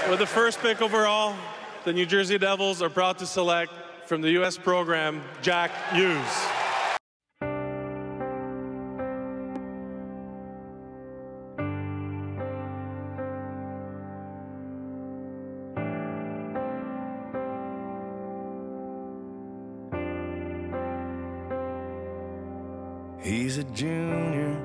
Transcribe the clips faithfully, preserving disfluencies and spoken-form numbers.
With the first pick overall, the New Jersey Devils are proud to select from the U S program, Jack Hughes. He's a junior,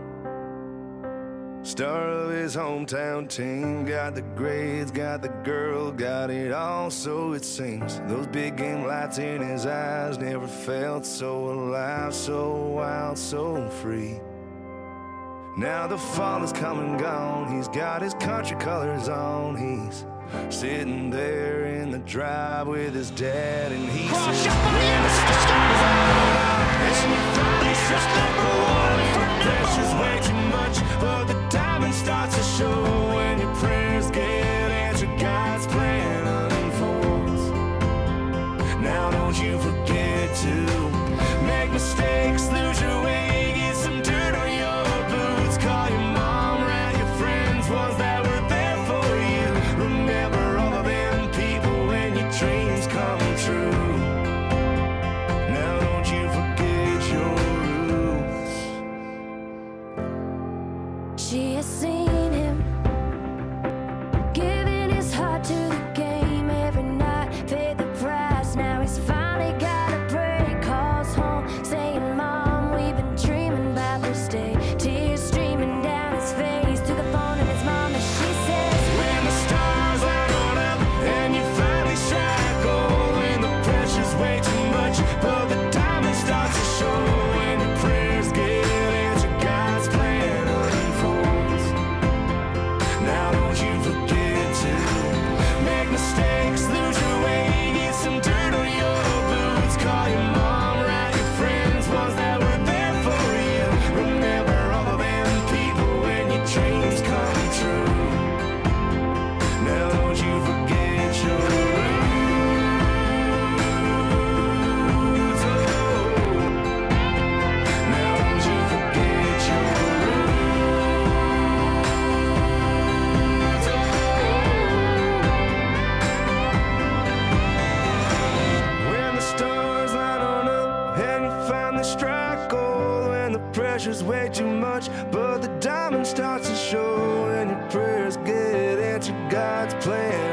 star of his hometown team. Got the grades, got the girl, got it all, so it seems. Those big game lights in his eyes, never felt so alive, so wild, so free. Now the fall is come and gone, he's got his country colors on. He's sitting there in the drive with his dad, and he Cross says, shot by the end, and you finally just number one for pressure's way too much, but the diamond starts to show when your prayers get answered, God's plan unfolds. Now don't you forget to make mistakes, lose your way, get some dirt on your boots, call your mom, write your friends, ones that were there for you. Remember all of them people when your dreams come true. Now don't you forget your roots. She has seen him giving his heart to the game every night, paid the price. Now he's finally got a break, calls home saying, Mom, we've been dreaming about this day. Tears streaming down his face to the phone and his mom, and she says, When the stars light on up and you finally strike gold, when the pressure's way too much, but the diamond starts to show, when your prayers get answered, God's plan unfolds. Now don't you forget to make mistakes, lose your way, get some dirt on your boots, call your mom, write your friends, ones that were there for you. Remember all of them people when your dreams come true. Now don't you forget your roots. Oh. Now don't you forget your roots. Oh. When the stars light on up and you finally strike gold, when the pressure's way too much, but the diamond starts to show, and your prayers get answered, God's plan